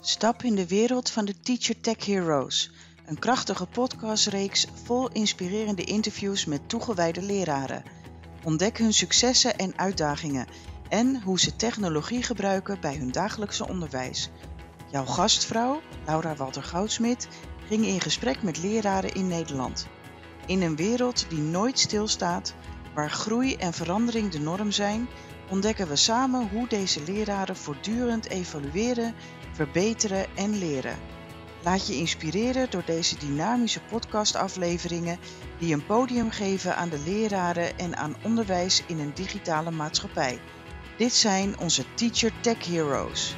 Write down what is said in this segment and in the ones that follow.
Stap in de wereld van de Teacher Tech Heroes, een krachtige podcastreeks vol inspirerende interviews met toegewijde leraren. Ontdek hun successen en uitdagingen en hoe ze technologie gebruiken bij hun dagelijkse onderwijs. Jouw gastvrouw, Laura Walter-Goudsmit, ging in gesprek met leraren in Nederland. In een wereld die nooit stilstaat, waar groei en verandering de norm zijn, ontdekken we samen hoe deze leraren voortdurend evolueren, verbeteren en leren. Laat je inspireren door deze dynamische podcastafleveringen die een podium geven aan de leraren en aan onderwijs in een digitale maatschappij. Dit zijn onze Teacher Tech Heroes.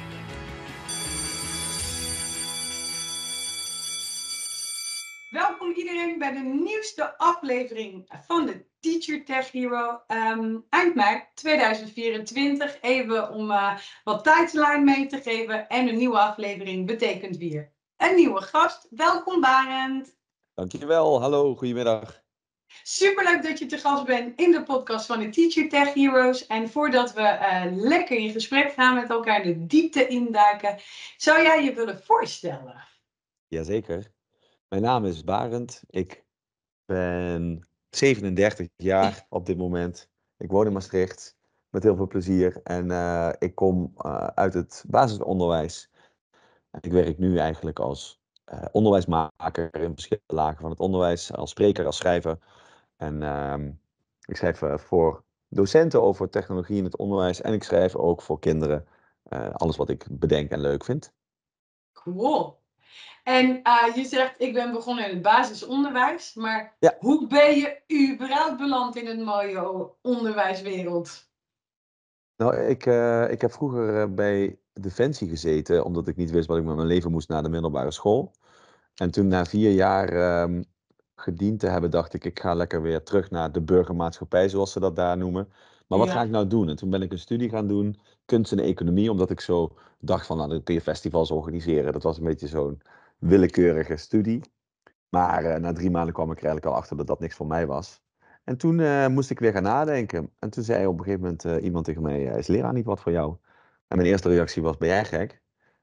Welkom iedereen bij de nieuwste aflevering van de Teacher Tech Hero. Eind mei 2024. Even om wat tijdslijn mee te geven. En een nieuwe aflevering betekent weer een nieuwe gast. Welkom Barend. Dankjewel, hallo, goedemiddag. Superleuk dat je te gast bent in de podcast van de Teacher Tech Heroes. En voordat we lekker in gesprek gaan met elkaar, de diepte induiken, zou jij je willen voorstellen? Jazeker. Mijn naam is Barend. Ik ben 37 jaar op dit moment. Ik woon in Maastricht met heel veel plezier. En ik kom uit het basisonderwijs. Ik werk nu eigenlijk als onderwijsmaker in verschillende lagen van het onderwijs. Als spreker, als schrijver. En ik schrijf voor docenten over technologie in het onderwijs. En ik schrijf ook voor kinderen alles wat ik bedenk en leuk vind. Cool. En je zegt, ik ben begonnen in het basisonderwijs. Maar Ja. Hoe ben je überhaupt beland in het mooie onderwijswereld? Nou, ik heb vroeger bij Defensie gezeten, omdat ik niet wist wat ik met mijn leven moest na de middelbare school. En toen na 4 jaar gediend te hebben, dacht ik ga lekker weer terug naar de burgermaatschappij, zoals ze dat daar noemen. Maar wat Ja. ga ik nou doen? En toen ben ik een studie gaan doen, kunst en economie, omdat ik zo dacht van, nou, dan kun je festivals organiseren. Dat was een beetje zo'n willekeurige studie. Maar na 3 maanden kwam ik er eigenlijk al achter dat dat niks voor mij was. En toen moest ik weer gaan nadenken. En toen zei op een gegeven moment iemand tegen mij, is leraar niet wat voor jou? En mijn eerste reactie was, ben jij gek?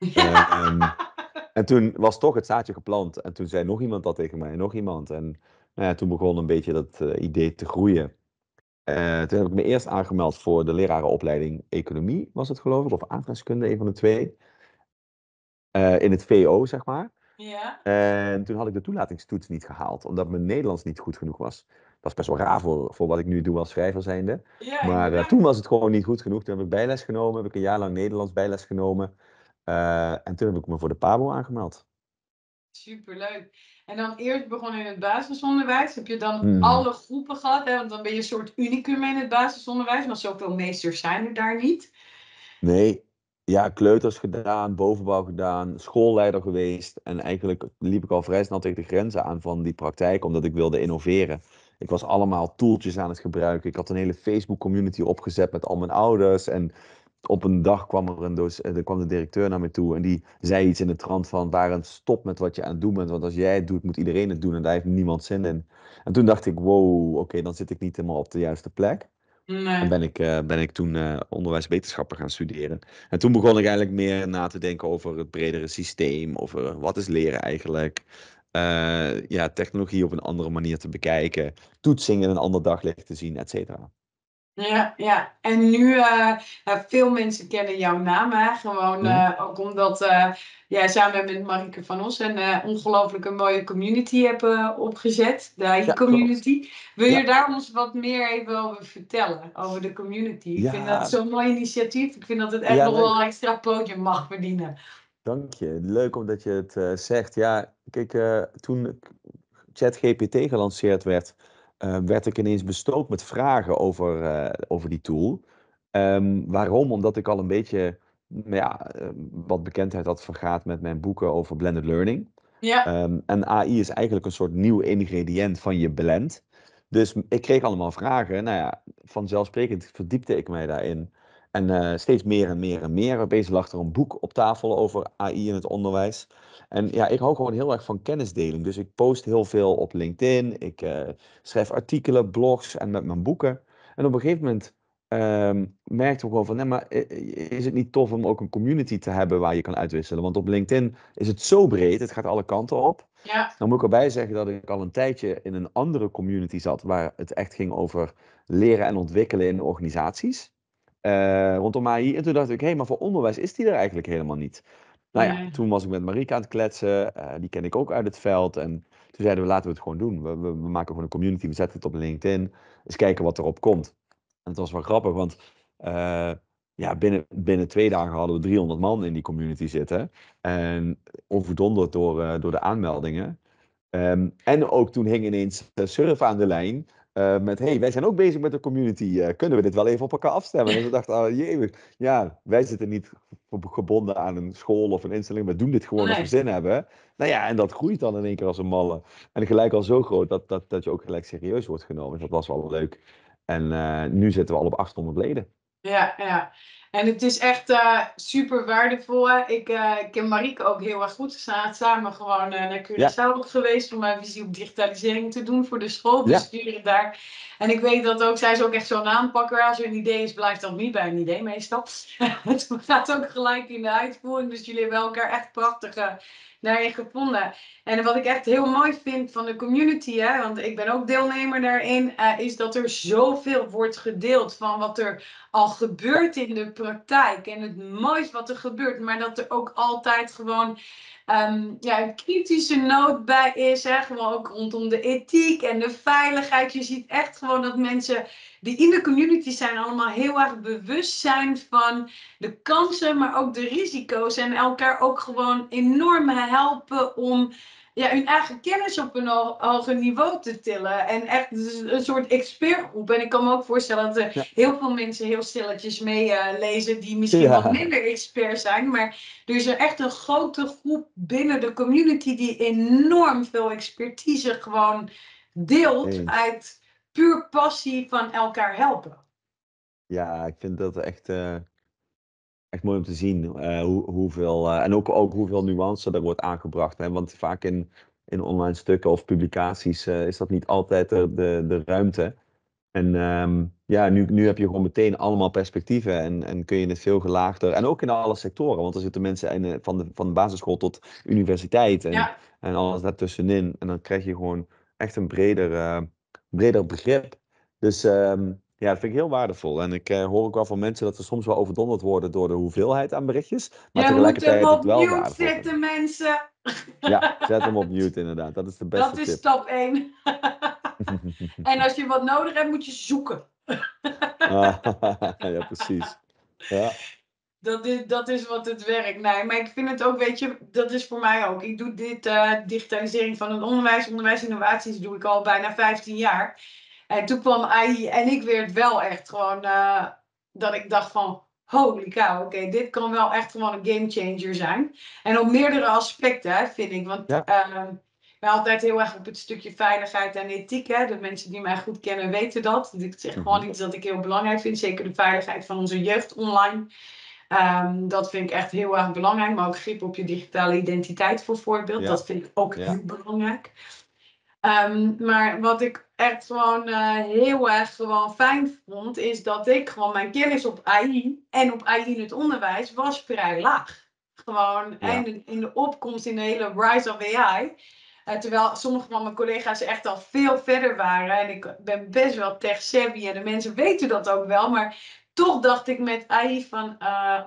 En toen was toch het zaadje geplant. En toen zei nog iemand dat tegen mij, nog iemand. En nou ja, toen begon een beetje dat idee te groeien. Toen heb ik me eerst aangemeld voor de lerarenopleiding economie, was het geloof ik, of aardrijkskunde, een van de twee. In het VO, zeg maar. Ja. En toen had ik de toelatingstoets niet gehaald, omdat mijn Nederlands niet goed genoeg was. Dat is best wel raar voor wat ik nu doe als schrijver zijnde. Ja, Maar inderdaad. toen was het gewoon niet goed genoeg. Toen heb ik bijles genomen, heb ik een jaar lang Nederlands bijles genomen. En toen heb ik me voor de PABO aangemeld. Superleuk. En dan eerst begonnen in het basisonderwijs. Heb je dan Mhm. alle groepen gehad? Hè? Want dan ben je een soort unicum in het basisonderwijs. Maar zoveel meesters zijn er daar niet. Nee, ja, kleuters gedaan, bovenbouw gedaan, schoolleider geweest. En eigenlijk liep ik al vrij snel tegen de grenzen aan van die praktijk, omdat ik wilde innoveren. Ik was allemaal tooltjes aan het gebruiken. Ik had een hele Facebook community opgezet met al mijn ouders. En op een dag kwam kwam de directeur naar me toe en die zei iets in de trant van, Barend, stop met wat je aan het doen bent, want als jij het doet, moet iedereen het doen en daar heeft niemand zin in. En toen dacht ik, wow, oké, dan zit ik niet helemaal op de juiste plek. En Nee. ben ik toen onderwijswetenschappen gaan studeren. En toen begon ik eigenlijk meer na te denken over het bredere systeem, over wat is leren eigenlijk. Ja, technologie op een andere manier te bekijken, toetsing in een ander daglicht te zien, et cetera. Ja. En nu, veel mensen kennen jouw naam, hè? Gewoon ook omdat jij samen met Marike van Os een ongelooflijke mooie community hebt opgezet, de AI Ja, Community. Wil je Ja. daar ons wat meer even over vertellen, over de community? Ik vind dat Ja. zo'n mooi initiatief. Ik vind dat het echt Ja, nog leuk. wel een extra podium mag verdienen. Dank je. Leuk omdat je het zegt. Ja, kijk, toen ChatGPT gelanceerd werd, werd ik ineens bestookt met vragen over die tool. Waarom? Omdat ik al een beetje wat bekendheid had vergaat met mijn boeken over blended learning. Ja. En AI is eigenlijk een soort nieuw ingrediënt van je blend. Dus ik kreeg allemaal vragen. Nou ja, vanzelfsprekend verdiepte ik mij daarin. En steeds meer en meer en meer. Opeens lag er een boek op tafel over AI in het onderwijs. En ja, ik hou gewoon heel erg van kennisdeling. Dus ik post heel veel op LinkedIn. Ik schrijf artikelen, blogs en met mijn boeken. En op een gegeven moment merkten we gewoon van, nee, maar is het niet tof om ook een community te hebben waar je kan uitwisselen? Want op LinkedIn is het zo breed, het gaat alle kanten op. Ja. Dan moet ik erbij zeggen dat ik al een tijdje in een andere community zat, waar het echt ging over leren en ontwikkelen in organisaties. Rondom AI. En toen dacht ik, hé, maar voor onderwijs is die er eigenlijk helemaal niet. Nou ja, Nee. toen was ik met Marieke aan het kletsen. Die ken ik ook uit het veld. En toen zeiden we, laten we het gewoon doen. We maken gewoon een community, we zetten het op LinkedIn. Eens kijken wat erop komt. En het was wel grappig, want ja, binnen 2 dagen hadden we 300 man in die community zitten. En overdonderd door de aanmeldingen. En ook toen hing ineens Surf aan de lijn. Met, hey, wij zijn ook bezig met de community. Kunnen we dit wel even op elkaar afstemmen? En we dachten, oh, jee, ja, wij zitten niet gebonden aan een school of een instelling. We doen dit gewoon als we Nee. zin hebben. Nou ja, en dat groeit dan in één keer als een malle. En gelijk al zo groot dat je ook gelijk serieus wordt genomen. Dus dat was wel leuk. En nu zitten we al op 800 leden. Ja, ja. En het is echt super waardevol. Hè? Ik ken Marieke ook heel erg goed. We zijn samen gewoon naar Curaçao geweest om mijn visie op digitalisering te doen voor de schoolbesturen daar. En ik weet dat ook, zij is ook echt zo'n aanpakker. Als er een idee is, blijft dat niet bij een idee meestal. Het gaat ook gelijk in de uitvoering. Dus jullie hebben elkaar echt prachtig daarin gevonden. En wat ik echt heel mooi vind van de community, hè, want ik ben ook deelnemer daarin, is dat er zoveel wordt gedeeld van wat er al gebeurt in de praktijk. En het mooiste wat er gebeurt, maar dat er ook altijd gewoon een kritische noot bij is. Hè? Gewoon ook rondom de ethiek en de veiligheid. Je ziet echt gewoon dat mensen die in de community zijn allemaal heel erg bewust zijn van de kansen, maar ook de risico's. En elkaar ook gewoon enorm helpen om hun eigen kennis op een hoger niveau te tillen. En echt een soort expertgroep. En ik kan me ook voorstellen dat er heel veel mensen heel stilletjes meelezen die misschien wat minder expert zijn. Maar er is er echt een grote groep binnen de community die enorm veel expertise gewoon deelt uit puur passie van elkaar helpen. Ja, ik vind dat echt mooi om te zien hoeveel, en ook hoeveel nuance er wordt aangebracht. Hè? Want vaak in online stukken of publicaties is dat niet altijd de ruimte. En nu heb je gewoon meteen allemaal perspectieven en kun je het veel gelaagder. En ook in alle sectoren, want er zitten mensen van de basisschool tot universiteit en alles daartussenin. En dan krijg je gewoon echt een breder begrip. Dus ja, dat vind ik heel waardevol. En ik hoor ook wel van mensen dat ze soms wel overdonderd worden door de hoeveelheid aan berichtjes. Maar Je moet hem tegelijkertijd het op wel mute waardevol zetten, vinden. mensen. Ja, zet hem op mute inderdaad. Dat is de beste Dat is tip. stap 1. En als je wat nodig hebt, moet je zoeken. Ja, precies. Ja. Dat is wat het werkt. Nee, maar ik vind het ook, weet je, dat is voor mij ook. Ik doe dit digitalisering van het onderwijsinnovaties doe ik al bijna 15 jaar. En toen kwam AI en ik werd wel echt gewoon, dat ik dacht van, holy cow, oké, dit kan wel echt gewoon een gamechanger zijn. En op meerdere aspecten, hè, vind ik. Want ik ben altijd heel erg op het stukje veiligheid en ethiek. Hè. De mensen die mij goed kennen weten dat. Ik zeg gewoon iets dat ik heel belangrijk vind. Zeker de veiligheid van onze jeugd online. Dat vind ik echt heel erg belangrijk. Maar ook grip op je digitale identiteit bijvoorbeeld. Dat vind ik ook heel belangrijk. Maar wat ik echt gewoon heel erg gewoon fijn vond, is dat ik gewoon mijn kennis op AI en op AI in het onderwijs was vrij laag. Gewoon en in de opkomst in de hele rise of AI. Terwijl sommige van mijn collega's echt al veel verder waren. En ik ben best wel tech savvy en de mensen weten dat ook wel. Maar toch dacht ik met AI van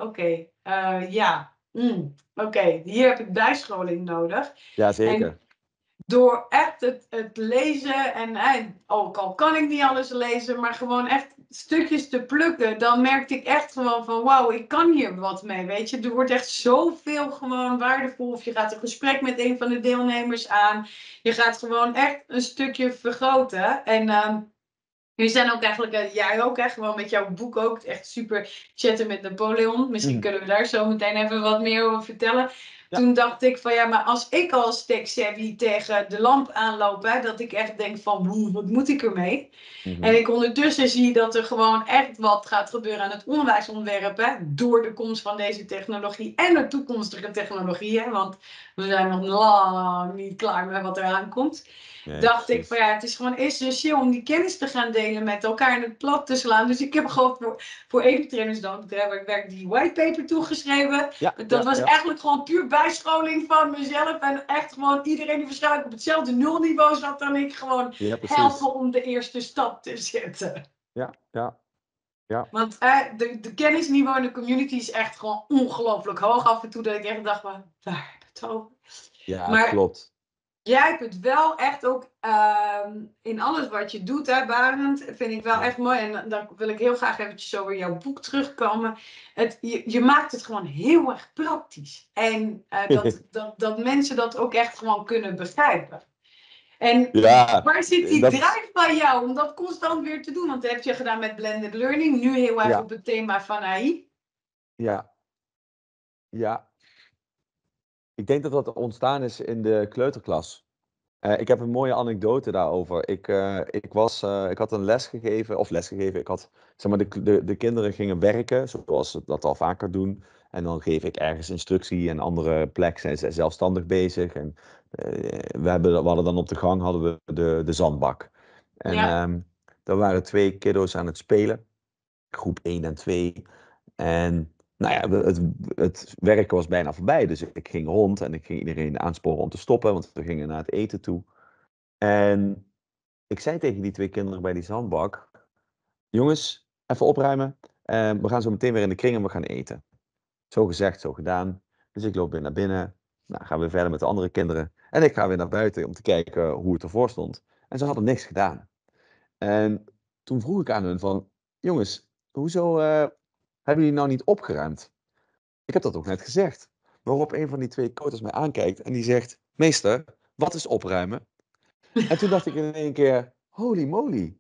hier heb ik bijscholing nodig. Ja, zeker. En door echt het lezen en ook al kan ik niet alles lezen, maar gewoon echt stukjes te plukken, dan merkte ik echt gewoon van wauw, ik kan hier wat mee, weet je. Er wordt echt zoveel gewoon waardevol. Of je gaat een gesprek met een van de deelnemers aan. Je gaat gewoon echt een stukje vergroten. En jullie zijn ook eigenlijk, jij ook echt, gewoon met jouw boek ook, echt super chatten met Napoleon. Misschien kunnen we daar zo meteen even wat meer over vertellen. Ja. Toen dacht ik van ja, maar als ik als tech savvy tegen de lamp aanloop, hè, dat ik echt denk van wat moet ik ermee? En ik ondertussen zie dat er gewoon echt wat gaat gebeuren aan het onderwijsontwerp, hè, door de komst van deze technologie en de toekomstige technologieën, want we zijn nog lang niet klaar met wat eraan komt. Dacht ik van ja, het is gewoon essentieel om die kennis te gaan delen. delen, met elkaar in het plat te slaan. Dus ik heb gewoon voor eventrainers dan, het bedrijf waar ik werk, die whitepaper toegeschreven. Ja, Dat was ja. eigenlijk gewoon puur bijscholing van mezelf. En echt gewoon iedereen die waarschijnlijk op hetzelfde nulniveau zat dan ik, gewoon Ja, precies. helpen om de eerste stap te zetten. Ja. Want de kennisniveau in de community is echt gewoon ongelooflijk hoog. Af en toe dat ik echt dacht, waar heb ik het over? Ja, Maar klopt. jij hebt het wel echt ook in alles wat je doet, hè, Barend, vind ik wel echt mooi. En dan wil ik heel graag eventjes over jouw boek terugkomen. Je maakt het gewoon heel erg praktisch. En dat mensen dat ook echt gewoon kunnen begrijpen. En Ja, waar zit die dat, drive bij jou om dat constant weer te doen? Want dat heb je gedaan met blended learning, nu heel erg ja, op het thema van AI. ja, ja. Ik denk dat dat ontstaan is in de kleuterklas. Ik heb een mooie anekdote daarover. Ik had een lesgegeven. Ik had, zeg maar, de kinderen gingen werken, zoals ze dat al vaker doen. En dan geef ik ergens instructie en andere plekken zijn ze zelfstandig bezig. En we hadden dan op de gang hadden we de zandbak. En Ja, daar waren 2 kiddo's aan het spelen, groep 1 en 2. En nou ja, het werken was bijna voorbij. Dus ik ging rond en ik ging iedereen aansporen om te stoppen, want we gingen naar het eten toe. En ik zei tegen die 2 kinderen bij die zandbak: jongens, even opruimen. We gaan zo meteen weer in de kring en we gaan eten. Zo gezegd, zo gedaan. Dus ik loop weer naar binnen. Nou, gaan we verder met de andere kinderen. En ik ga weer naar buiten om te kijken hoe het ervoor stond. En ze hadden niks gedaan. En toen vroeg ik aan hun van: jongens, hoezo hebben jullie nou niet opgeruimd? Ik heb dat ook net gezegd. Waarop een van die 2 koters mij aankijkt en die zegt: meester, wat is opruimen? En toen dacht ik in één keer: holy moly.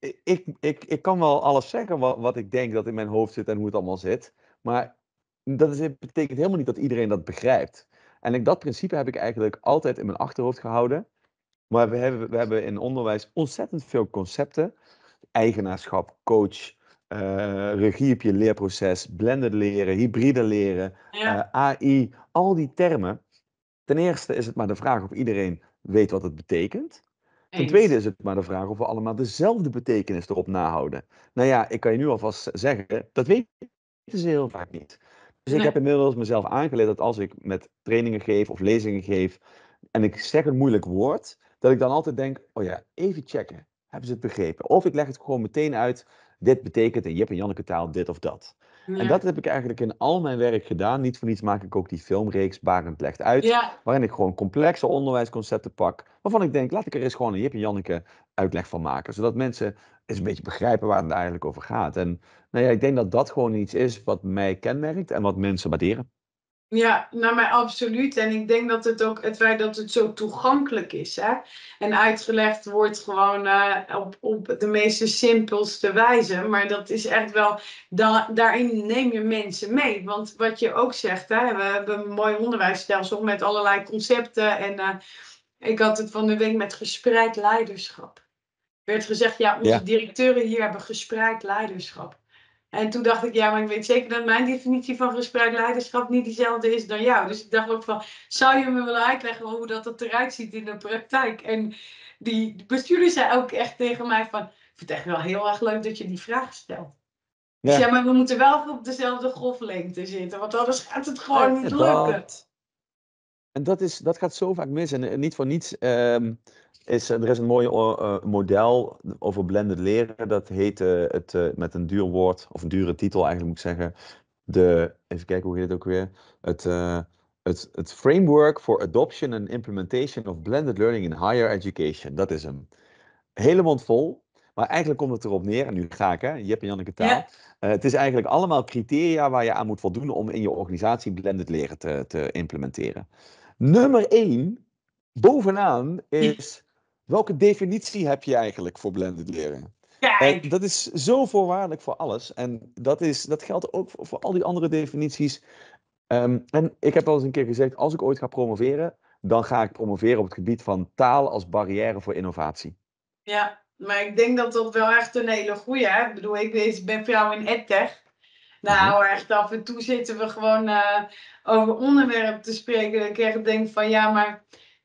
Ik kan wel alles zeggen wat ik denk dat in mijn hoofd zit en hoe het allemaal zit. Maar betekent helemaal niet dat iedereen dat begrijpt. En dat principe heb ik eigenlijk altijd in mijn achterhoofd gehouden. Maar we hebben in onderwijs ontzettend veel concepten. Eigenaarschap, coach, regie op je leerproces, blended leren, hybride leren, ja, AI, al die termen. Ten eerste is het maar de vraag of iedereen weet wat het betekent. Ten tweede eens. is het maar de vraag of we allemaal dezelfde betekenis erop nahouden. Nou ja, ik kan je nu alvast zeggen, dat weten ze heel vaak niet. Dus ik heb Nee, inmiddels mezelf aangeleerd dat als ik met trainingen geef of lezingen geef en ik zeg een moeilijk woord, dat ik dan altijd denk: oh ja, even checken. Hebben ze het begrepen? Of ik leg het gewoon meteen uit. Dit betekent in Jip en Janneke taal dit of dat. En dat ja, heb ik eigenlijk in al mijn werk gedaan. Niet voor niets maak ik ook die filmreeks Barend legt uit. ja. Waarin ik gewoon complexe onderwijsconcepten pak. Waarvan ik denk, laat ik er eens gewoon een Jip en Janneke uitleg van maken. Zodat mensen eens een beetje begrijpen waar het eigenlijk over gaat. En nou ja, ik denk dat dat gewoon iets is wat mij kenmerkt en wat mensen waarderen. Ja, nou maar absoluut. En ik denk dat het feit dat het zo toegankelijk is, hè, en uitgelegd wordt gewoon op de meest simpelste wijze. Maar dat is echt wel, daarin neem je mensen mee. Want wat je ook zegt, hè, we hebben een mooi onderwijsstelsel met allerlei concepten. En ik had het van de week met gespreid leiderschap. Er werd gezegd, ja, onze Ja, directeuren hier hebben gespreid leiderschap. En toen dacht ik, ja, maar ik weet zeker dat mijn definitie van gespreid leiderschap niet diezelfde is dan jou. Dus ik dacht ook van, zou je me willen uitleggen hoe dat eruit ziet in de praktijk? En die bestuurder zei ook echt tegen mij van, ik vind het echt wel heel erg leuk dat je die vraag stelt. Ik zei, ja. maar we moeten wel op dezelfde golflengte zitten, want anders gaat het gewoon niet En lukken. dat gaat zo vaak mis. En niet voor niets er is een mooi model over blended leren. Dat heet met een duur woord, of een dure titel eigenlijk moet ik zeggen. Even kijken, hoe heet het ook weer? Het, eh, het Framework for Adoption and Implementation of Blended Learning in Higher Education. Dat is hem. Hele mond vol. Maar eigenlijk komt het erop neer, en nu ga ik, hè, Jip en Janneke taal. Ja, Het is eigenlijk allemaal criteria waar je aan moet voldoen om in je organisatie blended leren te implementeren. Nummer 1, bovenaan, is: welke definitie heb je eigenlijk voor blended leren? En kijk. dat is zo voorwaardelijk voor alles. En dat geldt ook voor al die andere definities. En ik heb al eens een keer gezegd, als ik ooit ga promoveren, dan ga ik promoveren op het gebied van taal als barrière voor innovatie. Ja, maar ik denk dat dat wel echt een hele goeie is. Ik bedoel, ben vrouw in EdTech. Mhm. Nou, echt af en toe zitten we gewoon over onderwerpen te spreken. Dat ik echt denk van ja, maar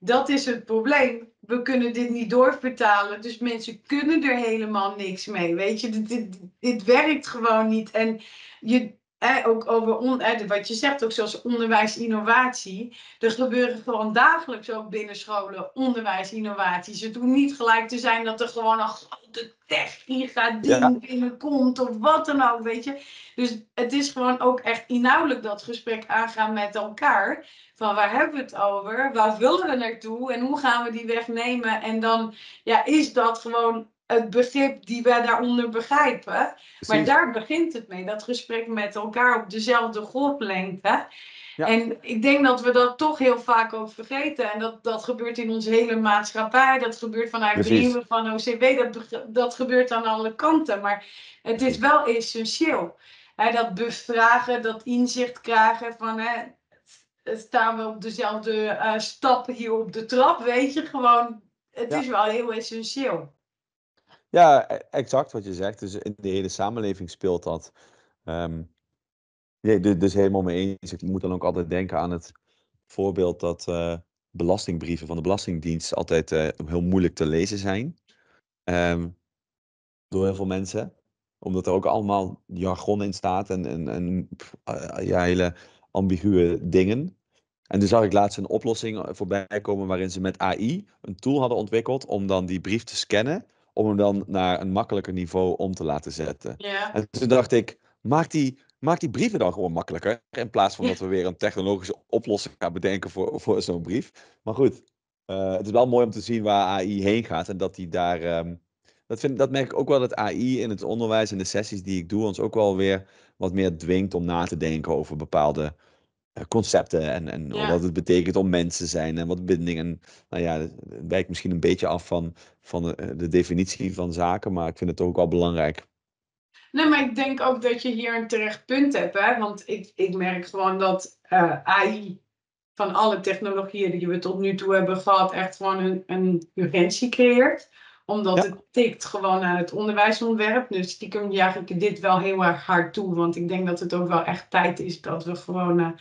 dat is het probleem. We kunnen dit niet doorvertalen, dus mensen kunnen er helemaal niks mee. Weet je, dit werkt gewoon niet. En ook over wat je zegt, ook zoals onderwijs-innovatie. Er gebeuren gewoon dagelijks ook binnen scholen onderwijs-innovaties. Het hoeft niet gelijk te zijn dat er gewoon een grote tech-giga-ding binnenkomt of wat dan ook, weet je. Dus het is gewoon ook echt inhoudelijk dat gesprek aangaan met elkaar. Van waar hebben we het over? Waar willen we naartoe? En hoe gaan we die weg nemen? En dan is dat gewoon het begrip die wij daaronder begrijpen. Precies. Maar daar begint het mee. Dat gesprek met elkaar op dezelfde golflengte. Ja. En ik denk dat we dat toch heel vaak ook vergeten. En dat gebeurt in onze hele maatschappij. Dat gebeurt vanuit brieven van OCW. Dat gebeurt aan alle kanten. Maar het is wel essentieel. Dat bevragen, dat inzicht krijgen van... staan we op dezelfde stappen hier op de trap, weet je, gewoon, het is wel heel essentieel. Ja, exact wat je zegt. Dus in de hele samenleving speelt dat. Dus helemaal mee eens. Ik moet dan ook altijd denken aan het voorbeeld dat belastingbrieven van de Belastingdienst altijd heel moeilijk te lezen zijn. Door heel veel mensen. Omdat er ook allemaal jargon in staat en hele ambiguë dingen. En toen zag ik laatst een oplossing voorbij komen waarin ze met AI een tool hadden ontwikkeld om dan die brief te scannen, om hem dan naar een makkelijker niveau om te laten zetten. Ja. En toen dacht ik, maak die brieven dan gewoon makkelijker, in plaats van dat we weer een technologische oplossing gaan bedenken voor zo'n brief. Maar goed, het is wel mooi om te zien waar AI heen gaat en dat die daar... Dat merk ik ook wel, dat AI in het onderwijs en de sessies die ik doe ons ook wel weer wat meer dwingt om na te denken over bepaalde concepten en wat het betekent om mens te zijn en wat bindingen. Nou ja, het wijkt misschien een beetje af van de definitie van zaken, maar ik vind het ook wel belangrijk. Nee, maar ik denk ook dat je hier een terecht punt hebt, hè? Want ik merk gewoon dat AI van alle technologieën die we tot nu toe hebben gehad, echt gewoon een urgentie creëert. Omdat het tikt gewoon aan het onderwijsontwerp. Dus stiekem jaag ik dit wel heel erg hard toe. Want ik denk dat het ook wel echt tijd is dat we gewoon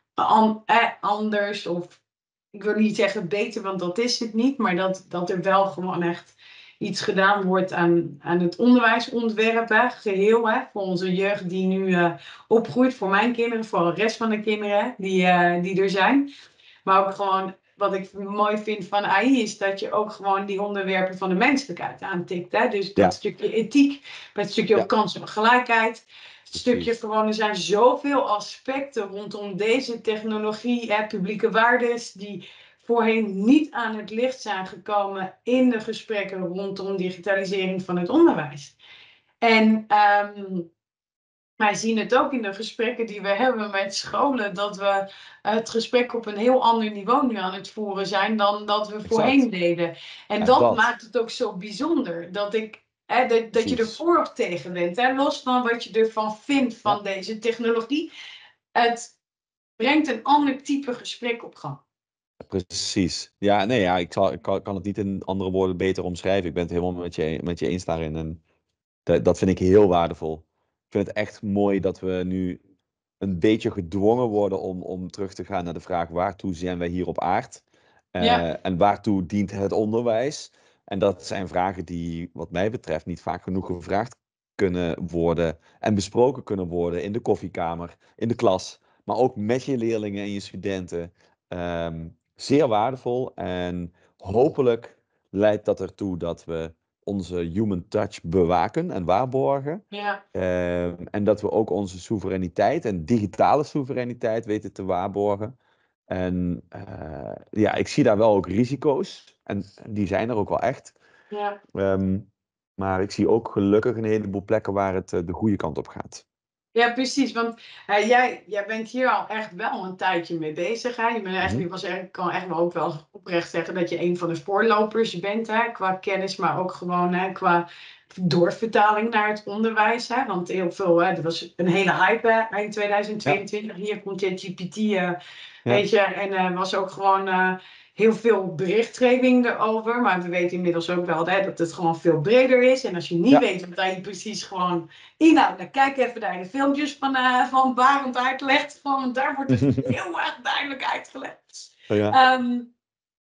anders, of ik wil niet zeggen beter, want dat is het niet. Maar dat er wel gewoon echt iets gedaan wordt aan het onderwijsontwerp, geheel, voor onze jeugd die nu opgroeit, voor mijn kinderen, voor de rest van de kinderen die er zijn. Maar ook gewoon, wat ik mooi vind van AI, is dat je ook gewoon die onderwerpen van de menselijkheid aantikt. Hè? Dus dat stukje ethiek, dat stukje ook kansen en gelijkheid. Het stukje gewoon, er zijn zoveel aspecten rondom deze technologie, publieke waardes, die voorheen niet aan het licht zijn gekomen in de gesprekken rondom digitalisering van het onderwijs. En wij zien het ook in de gesprekken die we hebben met scholen, dat we het gesprek op een heel ander niveau nu aan het voeren zijn dan dat we voorheen deden. En dat maakt het ook zo bijzonder, dat je er voor of tegen bent. Los van wat je ervan vindt van deze technologie. Het brengt een ander type gesprek op gang. Precies. Ja, nee, ja, ik kan het niet in andere woorden beter omschrijven. Ik ben het helemaal met je eens daarin. En dat vind ik heel waardevol. Ik vind het echt mooi dat we nu een beetje gedwongen worden om terug te gaan naar de vraag: waartoe zijn wij hier op aard? En waartoe dient het onderwijs? En dat zijn vragen die, wat mij betreft, niet vaak genoeg gevraagd kunnen worden en besproken kunnen worden in de koffiekamer, in de klas, maar ook met je leerlingen en je studenten. Zeer waardevol en hopelijk leidt dat ertoe dat we onze human touch bewaken en waarborgen. En dat we ook onze soevereiniteit en digitale soevereiniteit weten te waarborgen. En ik zie daar wel ook risico's. En die zijn er ook wel echt. Maar ik zie ook gelukkig een heleboel plekken waar het de goede kant op gaat. Ja, precies. Want jij bent hier al echt wel een tijdje mee bezig. Hè? Ik kan echt wel ook wel oprecht zeggen dat je een van de voorlopers bent. Hè? Qua kennis, maar ook gewoon qua doorvertaling naar het onderwijs. Hè? Want heel veel, er was een hele hype eind 2022. Hier komt ChatGPT, weet je. En was ook gewoon heel veel berichtgeving erover. Maar we weten inmiddels ook wel dat het gewoon veel breder is. En als je niet weet wat hij precies gewoon inhoudt, dan kijk even naar de filmpjes van Barend uitlegt. Daar wordt het heel erg duidelijk uitgelegd.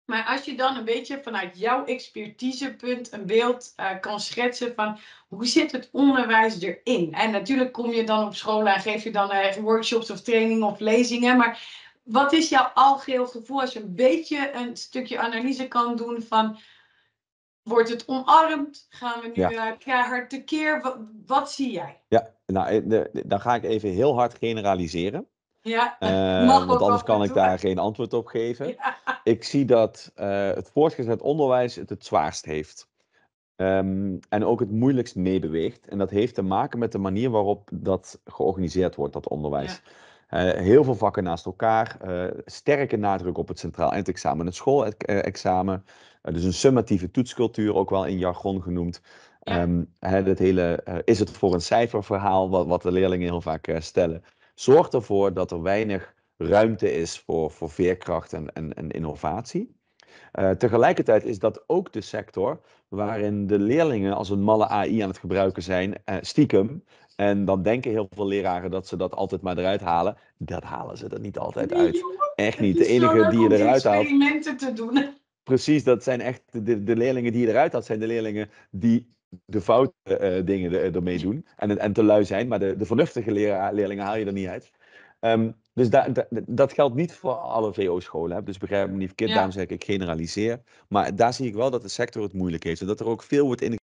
Maar als je dan een beetje vanuit jouw expertisepunt een beeld kan schetsen van hoe zit het onderwijs erin? En natuurlijk kom je dan op scholen en geef je dan workshops of trainingen of lezingen. Maar wat is jouw algeheel gevoel als je een beetje een stukje analyse kan doen van... Wordt het omarmd? Gaan we nu keihard tekeer? Wat zie jij? Ja, nou, dan ga ik even heel hard generaliseren. Ja, mag Want ook anders af en kan ik toe. daar geen antwoord op geven. Ja. Ik zie dat het voortgezet onderwijs het zwaarst heeft. En ook het moeilijkst meebeweegt. En dat heeft te maken met de manier waarop dat georganiseerd wordt, dat onderwijs. Heel veel vakken naast elkaar. Sterke nadruk op het centraal eindexamen en het schoolexamen. Dus een summatieve toetscultuur, ook wel in jargon genoemd. Het hele is het voor een cijferverhaal, wat de leerlingen heel vaak stellen. Zorgt ervoor dat er weinig ruimte is voor veerkracht en innovatie. Tegelijkertijd is dat ook de sector waarin de leerlingen als een malle AI aan het gebruiken zijn, stiekem. En dan denken heel veel leraren dat ze dat altijd maar eruit halen. Dat halen ze er niet altijd uit. Jongen, Echt niet. het De is zo enige leuk die je om die eruit haalt. experimenten te doen. Precies, dat zijn echt de leerlingen die je eruit haalt, zijn de leerlingen die de foute dingen ermee doen. En te lui zijn, maar de vernuftige leerlingen haal je er niet uit. Dus dat geldt niet voor alle VO-scholen. Dus begrijp me niet verkeerd, daarom zeg ik generaliseer. Maar daar zie ik wel dat de sector het moeilijk heeft. En dat er ook veel wordt ingezet.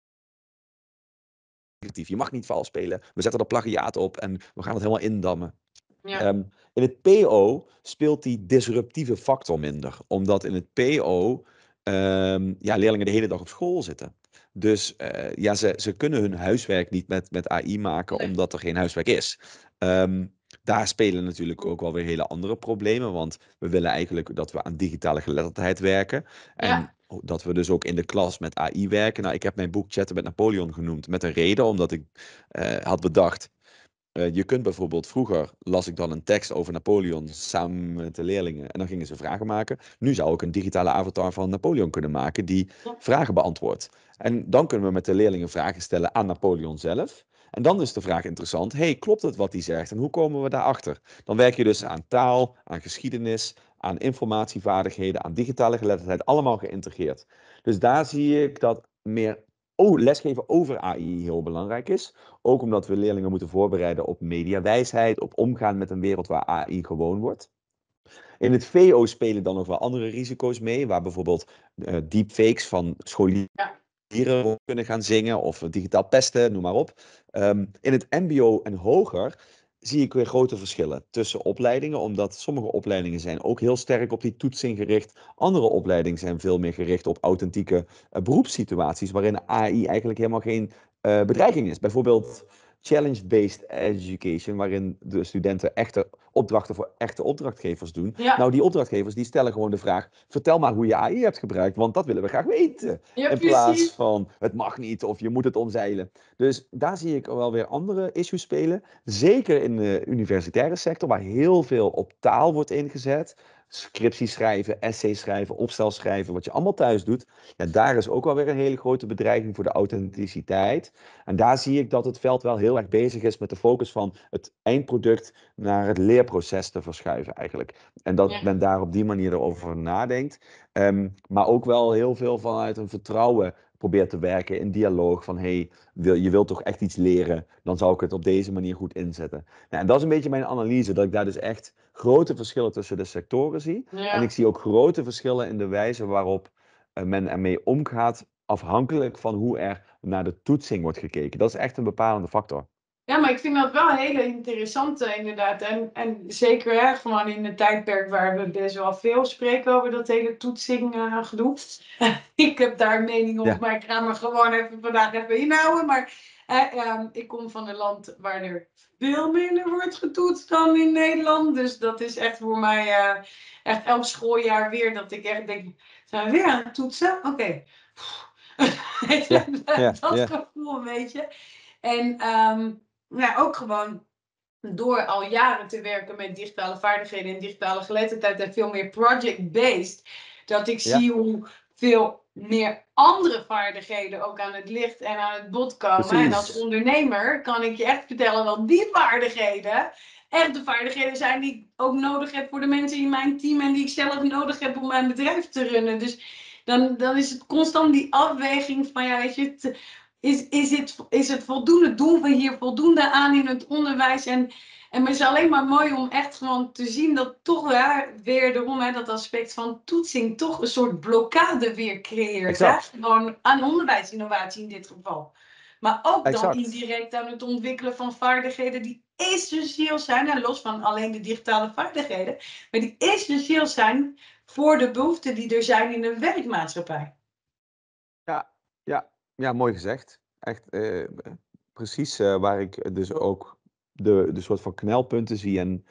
Je mag niet vals spelen. We zetten er plagiaat op en we gaan het helemaal indammen. Ja. In het PO speelt die disruptieve factor minder. Omdat in het PO leerlingen de hele dag op school zitten. Dus ze kunnen hun huiswerk niet met AI maken, Nee. omdat er geen huiswerk is. Daar spelen natuurlijk ook wel weer hele andere problemen. Want we willen eigenlijk dat we aan digitale geletterdheid werken. En dat we dus ook in de klas met AI werken. Nou, ik heb mijn boek Chatten met Napoleon genoemd met een reden. Omdat ik had bedacht... je kunt bijvoorbeeld, vroeger las ik dan een tekst over Napoleon samen met de leerlingen en dan gingen ze vragen maken. Nu zou ik een digitale avatar van Napoleon kunnen maken die vragen beantwoordt. En dan kunnen we met de leerlingen vragen stellen aan Napoleon zelf. En dan is de vraag interessant, hey, klopt het wat hij zegt en hoe komen we daarachter? Dan werk je dus aan taal, aan geschiedenis, aan informatievaardigheden, aan digitale geletterdheid, allemaal geïntegreerd. Dus daar zie ik dat meer lesgeven over AI heel belangrijk is. Ook omdat we leerlingen moeten voorbereiden op mediawijsheid, op omgaan met een wereld waar AI gewoon wordt. In het VO spelen dan nog wel andere risico's mee, waar bijvoorbeeld deepfakes van scholieren kunnen gaan zingen of digitaal pesten, noem maar op. In het MBO en hoger zie ik weer grote verschillen tussen opleidingen, omdat sommige opleidingen zijn ook heel sterk op die toetsing gericht. Andere opleidingen zijn veel meer gericht op authentieke beroepssituaties, waarin AI eigenlijk helemaal geen bedreiging is. Bijvoorbeeld challenge-based education, waarin de studenten echte opdrachten voor echte opdrachtgevers doen. Ja. Nou, die opdrachtgevers die stellen gewoon de vraag, vertel maar hoe je AI hebt gebruikt, want dat willen we graag weten. Ja, in plaats van, het mag niet of je moet het omzeilen. Dus daar zie ik wel weer andere issues spelen. Zeker in de universitaire sector, waar heel veel op taal wordt ingezet. Scripties schrijven, essays schrijven, opstel schrijven, wat je allemaal thuis doet. Ja, daar is ook wel weer een hele grote bedreiging voor de authenticiteit. En daar zie ik dat het veld wel heel erg bezig is met de focus van het eindproduct naar het leerproces te verschuiven eigenlijk. En dat men daar op die manier erover nadenkt. Maar ook wel heel veel vanuit een vertrouwen probeert te werken in dialoog van hey, je wilt toch echt iets leren, dan zou ik het op deze manier goed inzetten. Nou, en dat is een beetje mijn analyse, dat ik daar dus echt grote verschillen tussen de sectoren zie. Ja. En ik zie ook grote verschillen in de wijze waarop men ermee omgaat, afhankelijk van hoe er naar de toetsing wordt gekeken. Dat is echt een bepalende factor. Ja, maar ik vind dat wel een hele interessante inderdaad. En zeker gewoon in een tijdperk waar we best wel veel spreken over dat hele toetsing gedoe. Ik heb daar een mening op, maar ik ga me gewoon vandaag even inhouden. Maar ik kom van een land waar er veel minder wordt getoetst dan in Nederland. Dus dat is echt voor mij echt elk schooljaar weer dat ik echt denk, zijn we weer aan het toetsen? Oké. Dat gevoel een beetje. En ook gewoon door al jaren te werken met digitale vaardigheden en digitale geletterdheid en veel meer project-based, dat ik zie hoe veel meer andere vaardigheden ook aan het licht en aan het bod komen. Precies. En als ondernemer kan ik je echt vertellen dat die vaardigheden echt de vaardigheden zijn die ik ook nodig heb voor de mensen in mijn team en die ik zelf nodig heb om mijn bedrijf te runnen. Dus dan is het constant die afweging van, ja, weet je, is het voldoende, doen we hier voldoende aan in het onderwijs? En het is alleen maar mooi om echt gewoon te zien dat toch weer erom, dat aspect van toetsing toch een soort blokkade weer creëert. Hè? Exact. Gewoon aan onderwijsinnovatie in dit geval. Maar ook dan Exact. indirect aan het ontwikkelen van vaardigheden die essentieel zijn, en los van alleen de digitale vaardigheden, maar die essentieel zijn voor de behoeften die er zijn in de werkmaatschappij. Ja, mooi gezegd. Echt precies waar ik dus ook de soort van knelpunten zie. En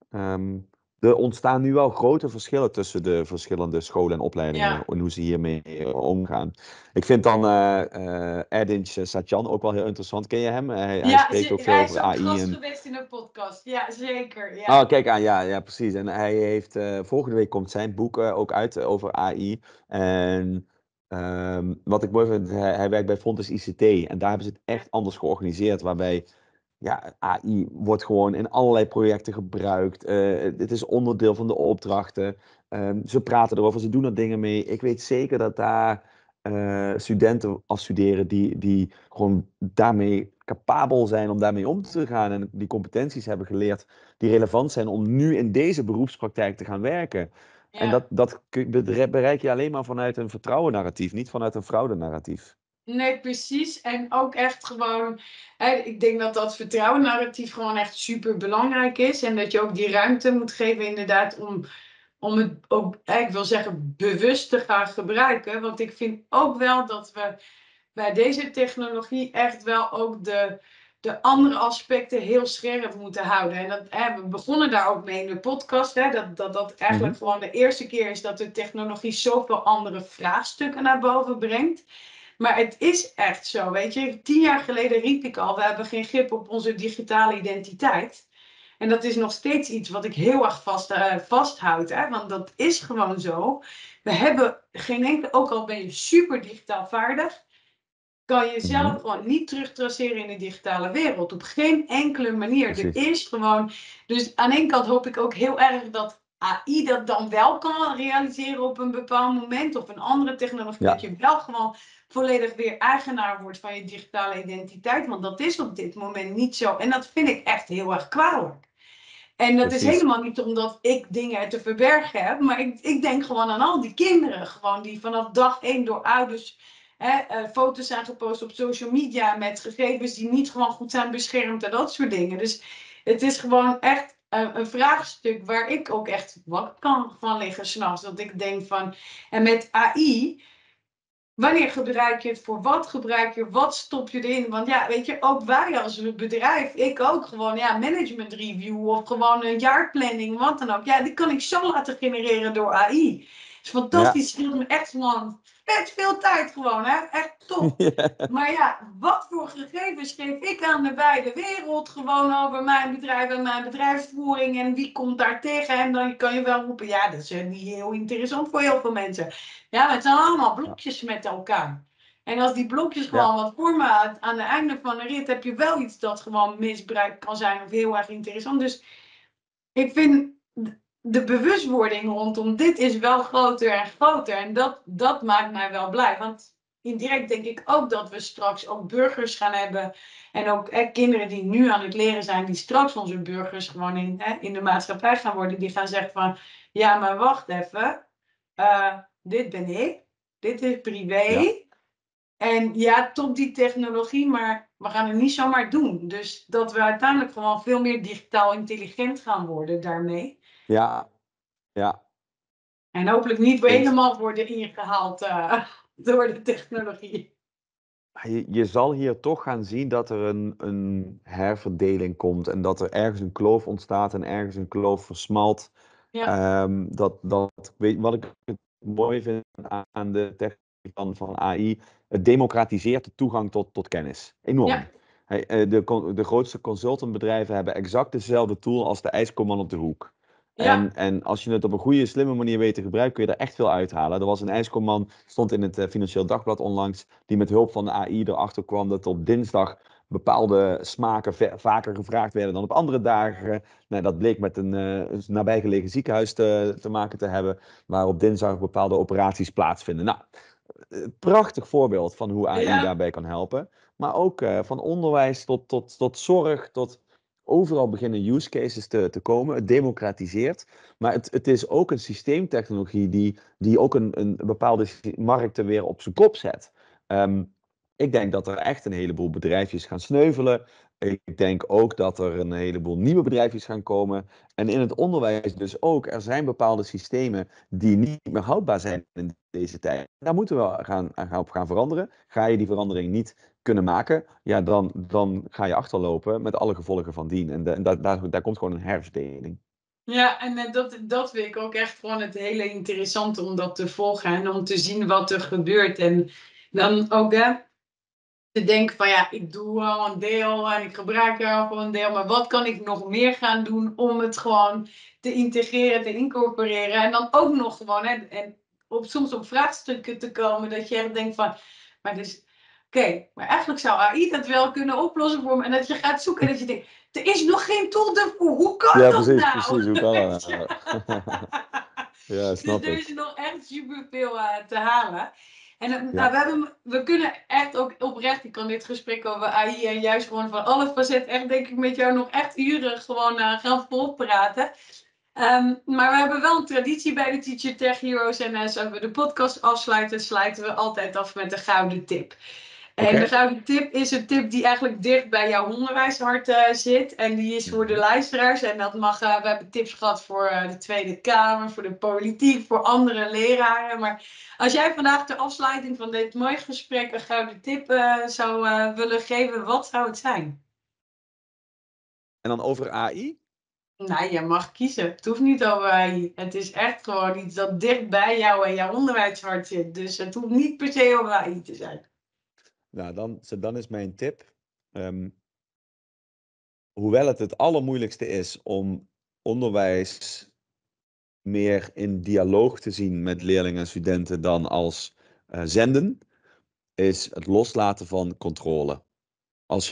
er ontstaan nu wel grote verschillen tussen de verschillende scholen en opleidingen Ja. en hoe ze hiermee omgaan. Ik vind dan Erdinç Satjan ook wel heel interessant. Ken je hem? Hij spreekt ook veel hij is over ook AI. gast En... geweest in een podcast. Ja, zeker. Ja. Oh, kijk aan, ja, precies. En hij heeft, volgende week komt zijn boek ook uit over AI. En wat ik mooi vind, hij werkt bij Fontes ICT. En daar hebben ze het echt anders georganiseerd. Waarbij, ja, AI wordt gewoon in allerlei projecten gebruikt. Het is onderdeel van de opdrachten. Ze praten erover, ze doen er dingen mee. Ik weet zeker dat daar studenten afstuderen die gewoon daarmee capabel zijn om daarmee om te gaan. En die competenties hebben geleerd die relevant zijn om nu in deze beroepspraktijk te gaan werken. En Ja. dat bereik je alleen maar vanuit een vertrouwen-narratief, niet vanuit een fraude-narratief. Nee, precies. En ook echt gewoon, ik denk dat dat vertrouwen narratief gewoon echt super belangrijk is. En dat je ook die ruimte moet geven inderdaad om het ook, ik wil zeggen, bewust te gaan gebruiken. Want ik vind ook wel dat we bij deze technologie echt wel ook de andere aspecten heel scherp moeten houden. En we begonnen daar ook mee in de podcast. Dat eigenlijk gewoon de eerste keer is dat de technologie zoveel andere vraagstukken naar boven brengt. Maar het is echt zo, weet je. 10 jaar geleden riep ik al, we hebben geen grip op onze digitale identiteit. En dat is nog steeds iets wat ik heel erg vasthoud. Want dat is gewoon zo. We hebben geen enkele, ook al ben je super digitaal vaardig, kan je jezelf gewoon niet terugtraceren in de digitale wereld. Op geen enkele manier. Precies. Er is gewoon. Dus aan de ene kant hoop ik ook heel erg dat AI dat dan wel kan realiseren op een bepaald moment. Of een andere technologie. Ja. Dat je wel gewoon volledig weer eigenaar wordt van je digitale identiteit. Want dat is op dit moment niet zo. En dat vind ik echt heel erg kwalijk. En dat is Precies. helemaal niet omdat ik dingen te verbergen heb. Maar ik denk gewoon aan al die kinderen. Gewoon die vanaf dag 1 door ouders foto's zijn gepost op social media. Met gegevens die niet gewoon goed zijn beschermd en dat soort dingen. Dus het is gewoon echt een vraagstuk waar ik ook echt wakker kan van liggen 's nachts. Dat ik denk van. En met AI. Wanneer gebruik je het? Voor wat gebruik je? Wat stop je erin? Want ja, weet je, ook wij als bedrijf, ik ook gewoon, management review of gewoon een jaarplanning, wat dan ook. Ja, die kan ik zo laten genereren door AI. Het is fantastisch, het scheelt me echt gewoon vet veel tijd gewoon, hè? Echt top. Ja. Maar ja, wat voor gegevens geef ik aan de wijde wereld gewoon over mijn bedrijf en mijn bedrijfsvoering en wie komt daar tegen? En dan kan je wel roepen, ja, dat is niet heel interessant voor heel veel mensen. Ja, maar het zijn allemaal blokjes met elkaar. En als die blokjes gewoon wat vormen aan het einde van de rit, heb je wel iets dat gewoon misbruikt kan zijn of heel erg interessant. Dus ik vind de bewustwording rondom dit is wel groter en groter. En dat maakt mij wel blij. Want indirect denk ik ook dat we straks ook burgers gaan hebben. En ook kinderen die nu aan het leren zijn, die straks onze burgers gewoon in de maatschappij gaan worden. Die gaan zeggen van, ja, maar wacht even. Dit ben ik. Dit is privé. Ja. En ja, top die technologie, maar we gaan het niet zomaar doen. Dus dat we uiteindelijk gewoon veel meer digitaal intelligent gaan worden daarmee. Ja. En hopelijk niet weer Eens. helemaal worden ingehaald door de technologie. Je zal hier toch gaan zien dat er een herverdeling komt en dat er ergens een kloof ontstaat en ergens een kloof versmalt. Ja. Wat ik het mooi vind aan de techniek van AI, het democratiseert de toegang tot kennis. Enorm. Ja. De grootste consultantbedrijven hebben exact dezelfde tool als de ijskoman op de hoek. Ja. En als je het op een goede, slimme manier weet te gebruiken, kun je er echt veel uithalen. Er was een ijskoman, stond in het Financieel Dagblad onlangs, die met hulp van de AI erachter kwam dat op dinsdag bepaalde smaken vaker gevraagd werden dan op andere dagen. Nou, dat bleek met een nabijgelegen ziekenhuis te maken te hebben, waar op dinsdag bepaalde operaties plaatsvinden. Nou, prachtig voorbeeld van hoe AI Ja. daarbij kan helpen. Maar ook van onderwijs tot zorg, tot overal beginnen use cases te komen. Het democratiseert. Maar het is ook een systeemtechnologie die ook een bepaalde markten weer op zijn kop zet. Ik denk dat er echt een heleboel bedrijfjes gaan sneuvelen. Ik denk ook dat er een heleboel nieuwe bedrijfjes gaan komen. En in het onderwijs dus ook. Er zijn bepaalde systemen die niet meer houdbaar zijn in deze tijd. Daar moeten we op gaan veranderen. Ga je die verandering niet kunnen maken, ja, dan ga je achterlopen met alle gevolgen van dien. En daar komt gewoon een herfstdeling. Ja, en dat vind ik ook echt gewoon het hele interessante om dat te volgen en om te zien wat er gebeurt. En dan ook te denken van ja, ik doe al een deel en ik gebruik er al voor een deel, maar wat kan ik nog meer gaan doen om het gewoon te integreren, te incorporeren en dan ook nog gewoon en soms op vraagstukken te komen dat je echt denkt van, maar dus, oké, maar eigenlijk zou AI dat wel kunnen oplossen voor me en dat je gaat zoeken en dat je denkt, er is nog geen tool ervoor, hoe kan Ja, dat precies, nou? hoe kan dat nou? Ja, Dus snap er ik. is nog echt superveel te halen. En Ja. we kunnen echt ook oprecht, ik kan dit gesprek over AI en juist gewoon van alle facetten echt denk ik met jou nog echt uren gewoon gaan volpraten. Maar we hebben wel een traditie bij de Teacher Tech Heroes en als we de podcast afsluiten, sluiten we altijd af met de gouden tip. En de gouden tip is een tip die eigenlijk dicht bij jouw onderwijshart zit. En die is voor de luisteraars. En dat mag, we hebben tips gehad voor de Tweede Kamer, voor de politiek, voor andere leraren. Maar als jij vandaag de afsluiting van dit mooie gesprek een gouden tip zou willen geven, wat zou het zijn? En dan over AI? Nou, je mag kiezen. Het hoeft niet over AI. Het is echt gewoon iets dat dicht bij jou en jouw onderwijshart zit. Dus het hoeft niet per se over AI te zijn. Nou, dan is mijn tip. Hoewel het allermoeilijkste is om onderwijs meer in dialoog te zien met leerlingen en studenten dan als zenden, is het loslaten van controle. Als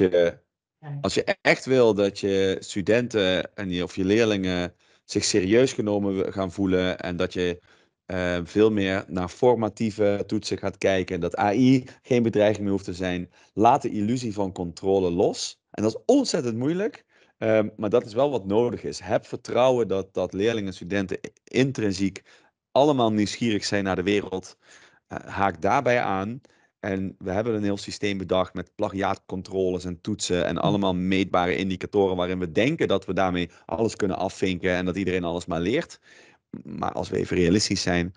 je echt wil dat je studenten of je leerlingen zich serieus genomen gaan voelen en dat je veel meer naar formatieve toetsen gaat kijken, dat AI geen bedreiging meer hoeft te zijn, laat de illusie van controle los. En dat is ontzettend moeilijk, maar dat is wel wat nodig is. Heb vertrouwen dat leerlingen en studenten intrinsiek allemaal nieuwsgierig zijn naar de wereld. Haak daarbij aan. En we hebben een heel systeem bedacht met plagiaatcontroles en toetsen en allemaal meetbare indicatoren waarin we denken dat we daarmee alles kunnen afvinken en dat iedereen alles maar leert. Maar als we even realistisch zijn,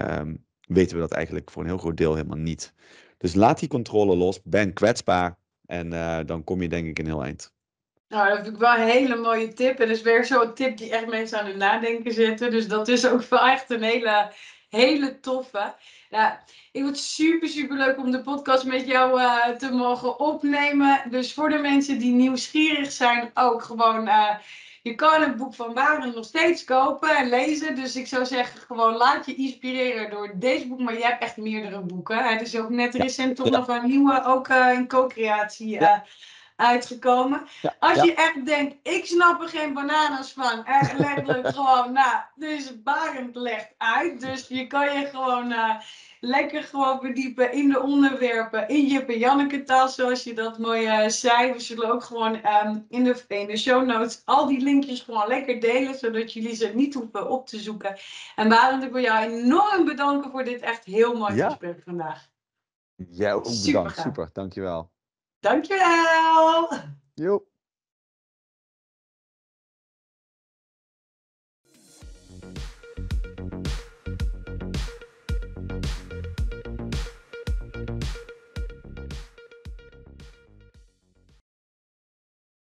weten we dat eigenlijk voor een heel groot deel helemaal niet. Dus laat die controle los, ben kwetsbaar en dan kom je denk ik een heel eind. Nou, dat vind ik wel een hele mooie tip. En dat is weer zo'n tip die echt mensen aan het nadenken zetten. Dus dat is ook wel echt een hele toffe. Ja, ik vond het super leuk om de podcast met jou te mogen opnemen. Dus voor de mensen die nieuwsgierig zijn, ook gewoon... je kan het boek van Barend nog steeds kopen en lezen. Dus ik zou zeggen, gewoon laat je inspireren door deze boek. Maar je hebt echt meerdere boeken. Het is ook net recent toch nog een nieuwe, ook in co-creatie... Ja, uitgekomen. ja, Als je ja. echt denkt, ik snap er geen bananas van. En letterlijk gewoon, nou, dus Barend legt uit. Dus je kan je gewoon lekker gewoon verdiepen in de onderwerpen. In Jip en Janneke taal, zoals je dat mooi zei. We zullen ook gewoon in de show notes al die linkjes gewoon lekker delen. Zodat jullie ze niet hoeven op te zoeken. En Barend, ik wil jou enorm bedanken voor dit echt heel mooi Ja, gesprek vandaag. jij ook Super bedankt. gaaf. Super, dankjewel. Dankjewel! Jo.